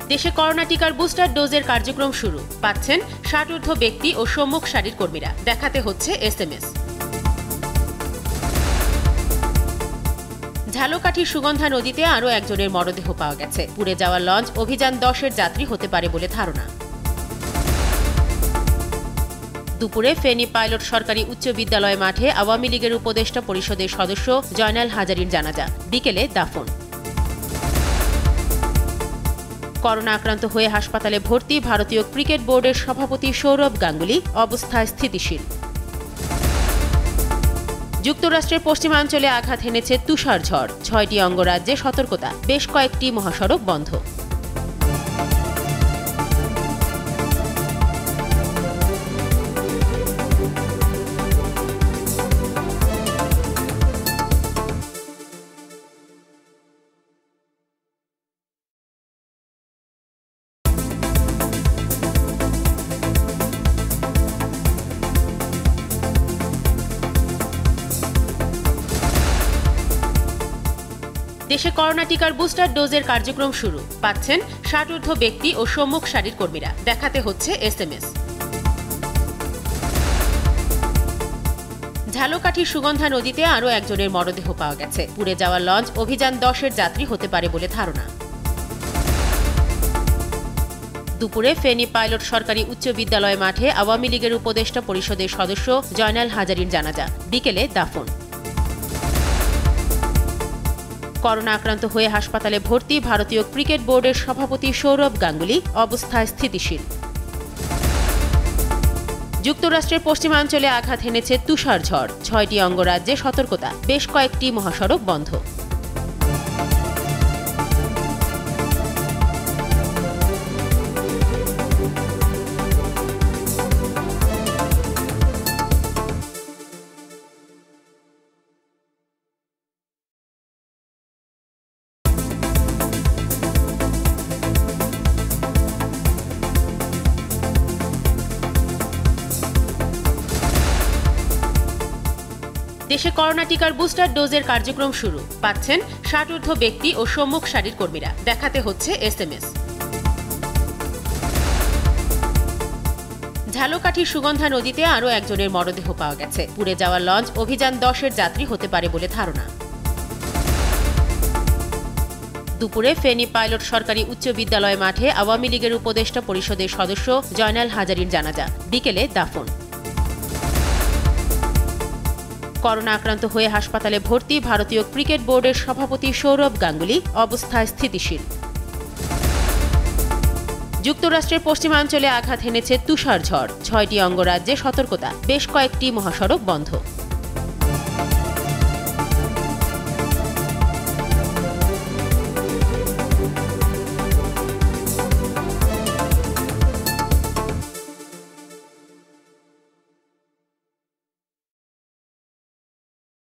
দেশে করোনা টিকার বুস্টার ডোজের কার্যক্রম শুরু। পাচ্ছেন ৬০ ঊর্ধ্ব ব্যক্তি ও সম্মুখ সারির কর্মীরা। দেখাতে হচ্ছে SMS। ঝালকাঠির সুগন্ধা নদীতে আরও একজনের মরদেহ পাওয়া গেছে। পুড়ে যাওয়া লঞ্চ অভিযান 10-এর যাত্রী হতে পারে বলে ধারণা। দুপুরে ফেনী পাইলট সরকারি উচ্চ বিদ্যালয় মাঠে আওয়ামী লীগের উপদেষ্টা পরিষদের সদস্য জয়নাল হাজারীর জানাজা, বিকেলে দাফন। করোনা আক্রান্ত হয়ে হাসপাতালে ভর্তি ভারতীয় ক্রিকেট বোর্ডের সভাপতি সৌরভ গাঙ্গুলি, অবস্থা স্থিতিশীল। যুক্তরাষ্ট্রের পশ্চিমাঞ্চলে আঘাত হেনেছে তুষার ঝড়, 6টি অঙ্গরাজ্যে সতর্কতা, বেশ কয়েকটি মহাসড়ক বন্ধ। দেশে করোনা টিকার বুস্টার ডোজের কার্যক্রম শুরু। পাচ্ছেন ৬০ ঊর্ধ্ব ব্যক্তি ও সম্মুখ সারির কর্মীরা। দেখাতে হচ্ছে SMS। ঝালকাঠির সুগন্ধা নদীতে আরও একজনের মরদেহ পাওয়া গেছে। পুড়ে যাওয়া লঞ্চ অভিযান 10-এর যাত্রী হতে পারে বলে ধারণা। দুপুরে ফেনী পাইলট সরকারি উচ্চ বিদ্যালয় মাঠে আওয়ামী লীগের উপদেষ্টা পরিষদের সদস্য জয়নাল হাজারীর জানাজা, বিকেলে দাফন। করোনা আক্রান্ত হয়ে হাসপাতালে ভর্তি ভারতীয় ক্রিকেট বোর্ডের সভাপতি সৌরভ গাঙ্গুলি, অবস্থা স্থিতিশীল। যুক্তরাষ্ট্রের পশ্চিমাঞ্চলে আঘাত হেনেছে তুষার ঝড়, 6টি অঙ্গরাজ্যে সতর্কতা, বেশ কয়েকটি মহাসড়ক বন্ধ। দেশে করোনা টিকার বুস্টার ডোজের কার্যক্রম শুরু। পাচ্ছেন ৬০ ঊর্ধ্ব ব্যক্তি ও সম্মুখ সারির কর্মীরা। দেখাতে হচ্ছে SMS। ঝালকাঠির সুগন্ধা নদীতে আরও একজনের মরদেহ পাওয়া গেছে। পুড়ে যাওয়া লঞ্চ অভিযান 10-এর যাত্রী হতে পারে বলে ধারণা। দুপুরে ফেনী পাইলট সরকারি উচ্চ বিদ্যালয় মাঠে আওয়ামী লীগের উপদেষ্টা পরিষদের সদস্য জয়নাল হাজারীর জানাজা, বিকেলে দাফন। করোনা আক্রান্ত হয়ে হাসপাতালে ভর্তি ভারতীয় ক্রিকেট বোর্ডের সভাপতি সৌরভ গাঙ্গুলি, অবস্থা স্থিতিশীল। যুক্তরাষ্ট্রের পশ্চিমাঞ্চলে আঘাত হেনেছে তুষার ঝড়, 6টি অঙ্গরাজ্যে সতর্কতা, বেশ কয়েকটি মহাসড়ক বন্ধ।